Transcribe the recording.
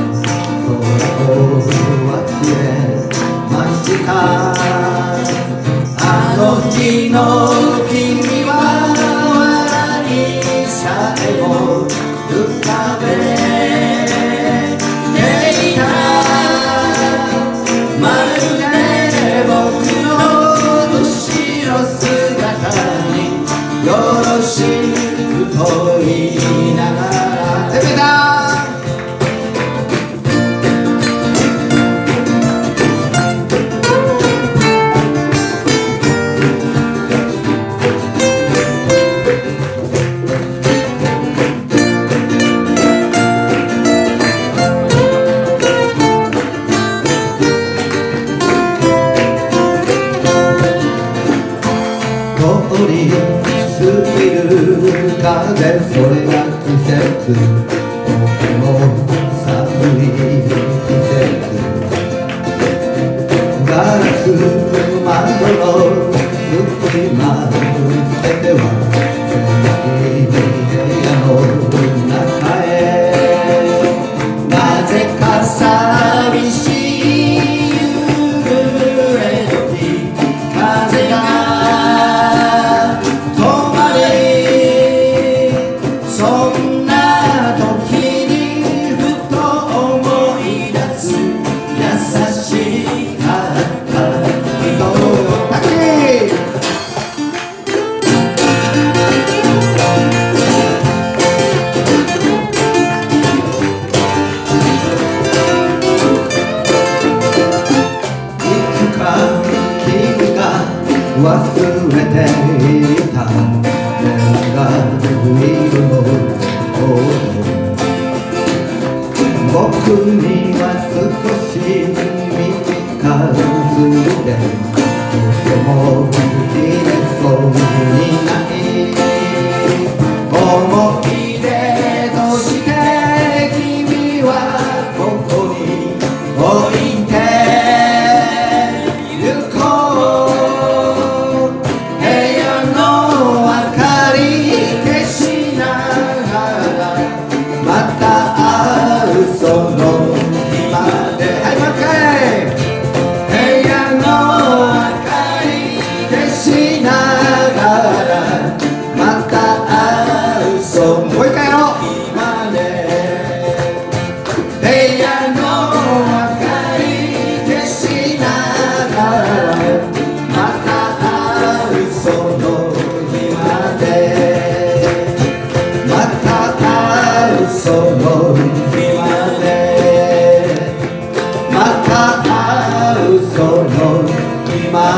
あの日の君は笑いさえも浮かべていた。まるで僕の後ろ姿によろしくと言いながらてめだ。通り過ぎる風、それが季節、とても寒い季節。ガラス窓の隙間捨てては狭い部屋の中へ。なぜか寂しい夕暮れ時、風が忘れていたレがいるの僕には少し短すぎてとても切れそうにない思い出として君はここに置いてゆこう。その日まで、はい、もう一回。部屋の明かり消しながらまた会う、そのもう一回やろう。日まで部屋の明かり消しながらまた会う、その日までまた会う、その日までその今